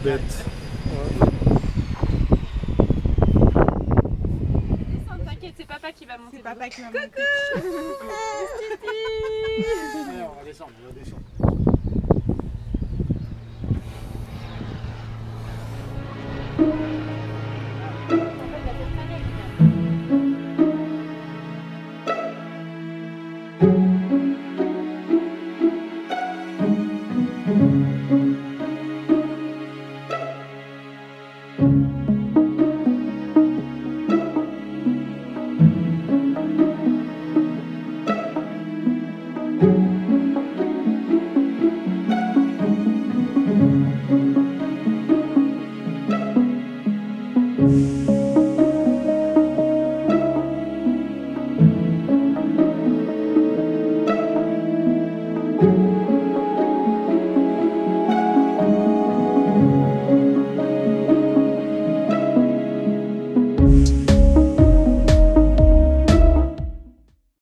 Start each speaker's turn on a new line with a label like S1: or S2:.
S1: bête.
S2: Descends, t'inquiète, c'est papa qui va monter.
S3: C'est papa qui va monter.
S4: Ouais, on va descendre, on va descendre.
S2: Coucou.